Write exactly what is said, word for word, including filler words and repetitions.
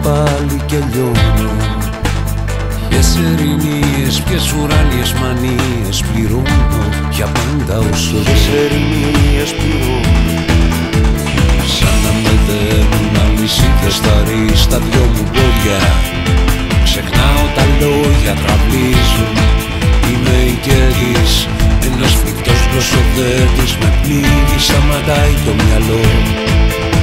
πάλι και λιώνω. Ποιες ερηνίες, ποιες ουράνιες μανίες πληρώνω για πάντα όσο ζω. Ποιες ερηνίες πληρώνω. Σαν να με δένουν αλυσίδες σταρί στα δυο μου πόδια. Ξεχνάω τα λόγια, τραυλίζουν. Είμαι η κέρδης, ένας φρικτός γλωσσοδέρτης. Με πνίγει, σταματάει το μυαλό.